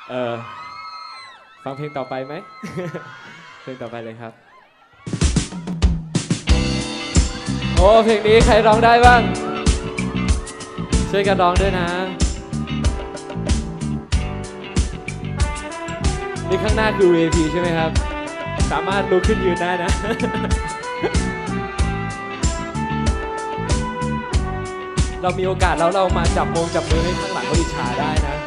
เออฟังเพลงต่อไปไหม เพลงต่อไปเลยครับโอ้เพลงนี้ใครร้องได้บ้างช่วยกันร้องด้วยนะนี่ข้างหน้าคือ VIP ใช่ไหมครับสามารถลุกขึ้นยืนได้นะ เรามีโอกาสแล้วเรามาจับมือให้ข้างหลังเขาอิจฉาได้นะ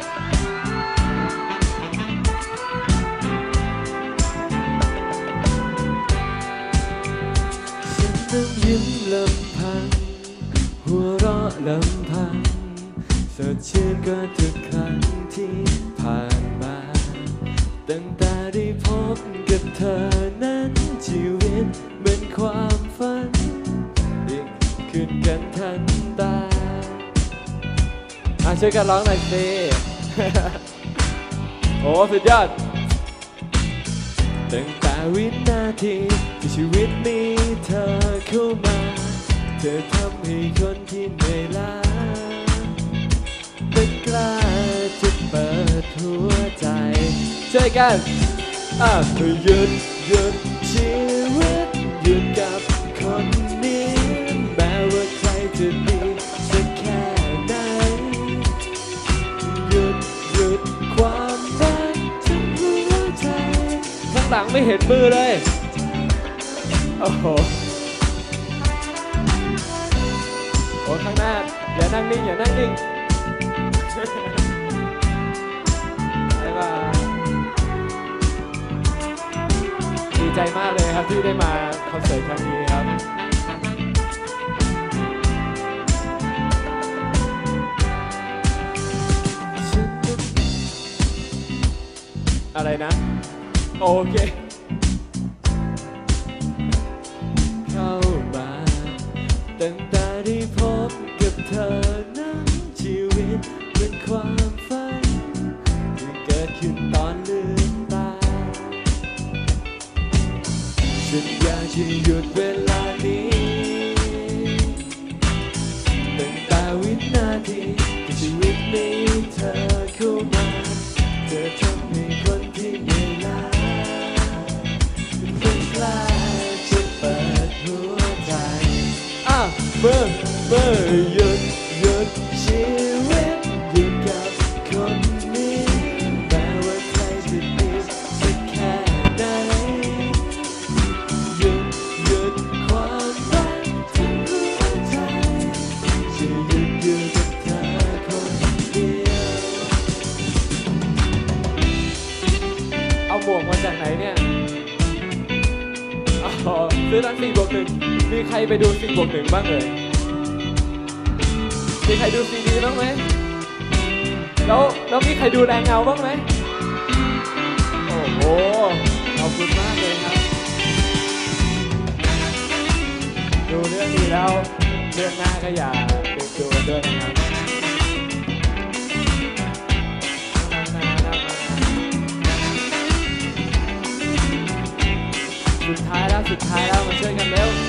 ฉันนั่งยิ้มลำพังหัวเราะลำพังสดชื่นก็ทุกครั้งที่ผ่านมาตั้งแต่ได้พบกับเธอนั้นชีวิตเหมือนความฝันยิ่งขึ้นกันทันตาช่วยกันร้องหน่อยสิ โอ้สุดยอดตั้งแต่วินาทีที่ชีวิตมีเธอเข้ามาเธอทำให้คนที่เหนื่อยล้าเป็นกล้าจะเปิดหัวใจช่วยกันหยุดชีวิตหยุดกับคนนี้แม้ว่าใครจะดีสักแค่ไหนหยุดความรักทั้งหัวใจข้างหลังไม่เห็นมือเลยโอ้โหโอ้ข้างหน้าอย่านั่งนิ่งบ๊ายบายดีใจมากเลยครับที่ได้มาคอนเสิร์ตครั้งนี้ครับอะไรนะโอเคเข้ามาตั้งแต่ได้พบกับเธอนั้นชีวิตเป็นความฝันที่เกิดขึ้นตอนลืมตาฉันอยากจะหยุดเวลานี้ตั้งแต่วินาทีที่ชีวิตมีเธอเข้ามาเธอทำให้คนที่เหนื่อยล้าเป็นกล้าจะเปิดหัวใจเมื่อหยุดชีวิตหยุดกับคนนี้แม้ว่าใครจะดีสักแค่ไหนหยุดความรักทั้งหัวใจจะอยู่กับเธอคนเดียวเอาหมวกมาจากไหนเนี่ยซื้อร้าน4+1มีใครไปดู4+1บ้างเลยมีใครดูซีดีบ้างไหมแล้วมีใครดูแรงเงาบ้างไหมโอ้โหขอบคุณมากเลยครับดูเรื่องนี้แล้วเรื่องหน้าก็อย่าดูด้วยนะครับสุดท้ายแล้วมาช่วยกันเร็ว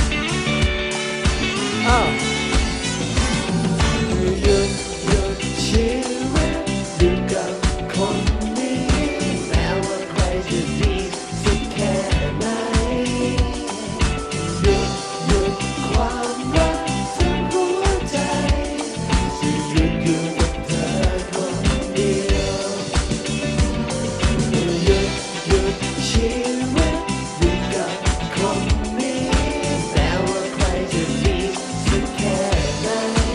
หยุดชีวิตหยุดกับคนนี้แม้ว่าใครจะดีสักแค่ไหนหยุดความรักทั้งหัวใจจะอยู่กับเธอคนเดียวหยุดชีวิตหยุดกับคนนี้แม้ว่าใครจะดีสักแค่ไหน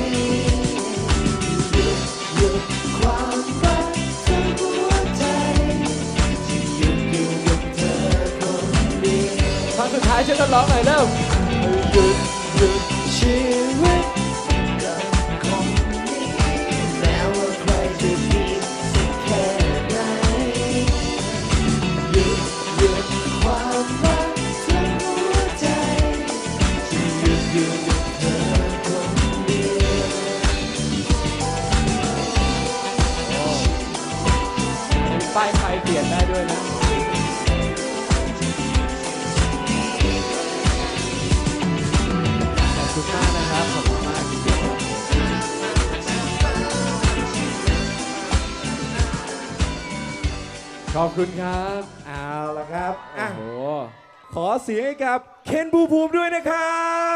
หยุดความรักทั้งหัวใจที่อยู่กับเธอคนเดียวครั้งสุดท้ายช่วยกันร้องหน่อยเร็วหยุดชีวิตกับคนนี้แม้ว่าใครจะดีสักแค่ไหนหยุดความรักทั้งหัวใจที่อยู่กับเธอคนเดียวป้ายไฟเปลี่ยนได้ด้วยนะขอบคุณมากนะครับขอบคุณมากจริงๆขอบคุณครับเอาละครับโอ้โหขอเสียงให้กับเคนภูมิภูมิด้วยนะครับ